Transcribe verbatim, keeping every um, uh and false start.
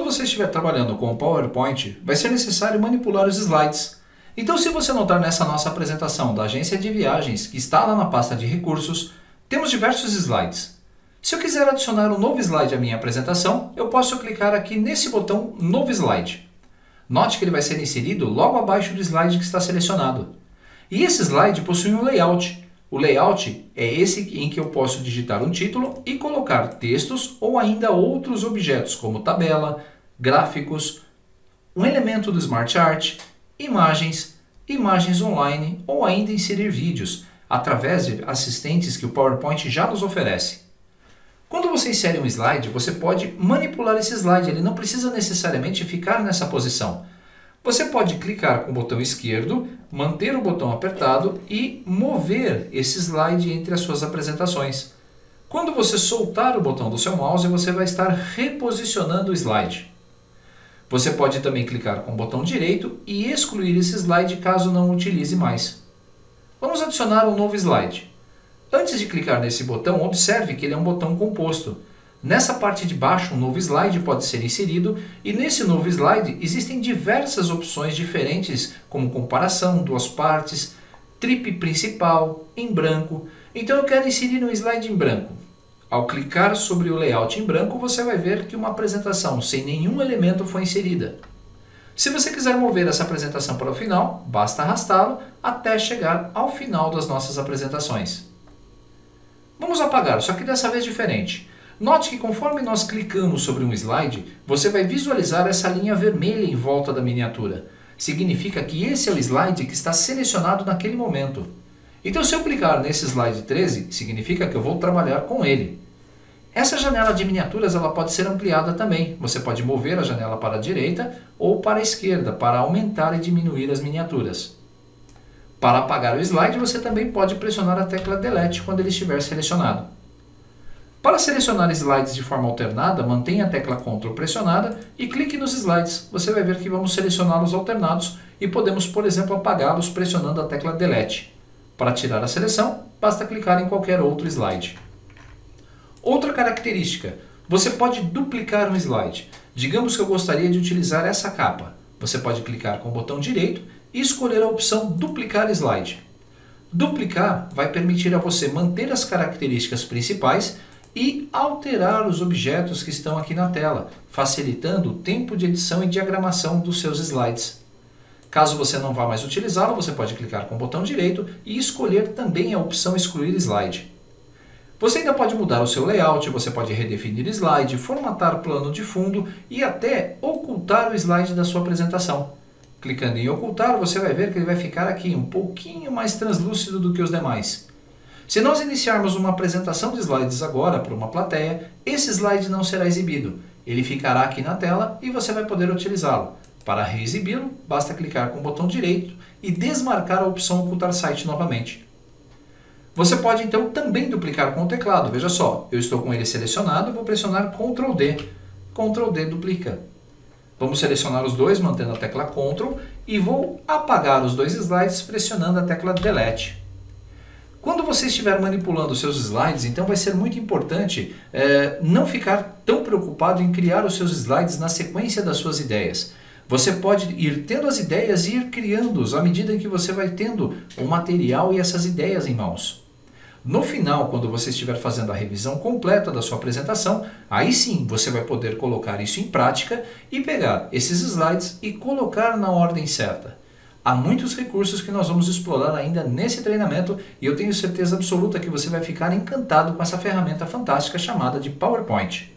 você estiver trabalhando com o PowerPoint, vai ser necessário manipular os slides. Então, se você notar nessa nossa apresentação da agência de viagens, que está lá na pasta de recursos, temos diversos slides. Se eu quiser adicionar um novo slide à minha apresentação, eu posso clicar aqui nesse botão Novo Slide. Note que ele vai ser inserido logo abaixo do slide que está selecionado. E esse slide possui um layout. O layout é esse em que eu posso digitar um título e colocar textos ou ainda outros objetos como tabela, gráficos, um elemento do Smart Art, imagens, imagens online ou ainda inserir vídeos através de assistentes que o PowerPoint já nos oferece. Quando você insere um slide, você pode manipular esse slide, ele não precisa necessariamente ficar nessa posição. Você pode clicar com o botão esquerdo, manter o botão apertado e mover esse slide entre as suas apresentações. Quando você soltar o botão do seu mouse, você vai estar reposicionando o slide. Você pode também clicar com o botão direito e excluir esse slide caso não o utilize mais. Vamos adicionar um novo slide. Antes de clicar nesse botão, observe que ele é um botão composto. Nessa parte de baixo, um novo slide pode ser inserido e nesse novo slide existem diversas opções diferentes, como comparação, duas partes, trip principal, em branco. Então eu quero inserir um slide em branco. Ao clicar sobre o layout em branco, você vai ver que uma apresentação sem nenhum elemento foi inserida. Se você quiser mover essa apresentação para o final, basta arrastá-lo até chegar ao final das nossas apresentações. Vamos apagar, só que dessa vez diferente. Note que conforme nós clicamos sobre um slide, você vai visualizar essa linha vermelha em volta da miniatura. Significa que esse é o slide que está selecionado naquele momento. Então, se eu clicar nesse slide treze, significa que eu vou trabalhar com ele. Essa janela de miniaturas ela pode ser ampliada também. Você pode mover a janela para a direita ou para a esquerda para aumentar e diminuir as miniaturas. Para apagar o slide, você também pode pressionar a tecla Delete quando ele estiver selecionado. Para selecionar slides de forma alternada, mantenha a tecla Ctrl pressionada e clique nos slides. Você vai ver que vamos selecioná-los alternados e podemos, por exemplo, apagá-los pressionando a tecla Delete. Para tirar a seleção, basta clicar em qualquer outro slide. Outra característica, você pode duplicar um slide. Digamos que eu gostaria de utilizar essa capa. Você pode clicar com o botão direito e escolher a opção Duplicar Slide. Duplicar vai permitir a você manter as características principais e alterar os objetos que estão aqui na tela, facilitando o tempo de edição e diagramação dos seus slides. Caso você não vá mais utilizá-lo, você pode clicar com o botão direito e escolher também a opção Excluir Slide. Você ainda pode mudar o seu layout, você pode redefinir slide, formatar plano de fundo e até ocultar o slide da sua apresentação. Clicando em ocultar, você vai ver que ele vai ficar aqui um pouquinho mais translúcido do que os demais. Se nós iniciarmos uma apresentação de slides agora para uma plateia, esse slide não será exibido. Ele ficará aqui na tela e você vai poder utilizá-lo. Para reexibi-lo, basta clicar com o botão direito e desmarcar a opção Ocultar Site novamente. Você pode então também duplicar com o teclado. Veja só, eu estou com ele selecionado e vou pressionar Ctrl D. Ctrl D duplica. Vamos selecionar os dois mantendo a tecla Ctrl e vou apagar os dois slides pressionando a tecla Delete. Quando você estiver manipulando os seus slides, então vai ser muito importante é, não ficar tão preocupado em criar os seus slides na sequência das suas ideias. Você pode ir tendo as ideias e ir criando-os à medida que você vai tendo o material e essas ideias em mãos. No final, quando você estiver fazendo a revisão completa da sua apresentação, aí sim você vai poder colocar isso em prática e pegar esses slides e colocar na ordem certa. Há muitos recursos que nós vamos explorar ainda nesse treinamento e eu tenho certeza absoluta que você vai ficar encantado com essa ferramenta fantástica chamada de PowerPoint.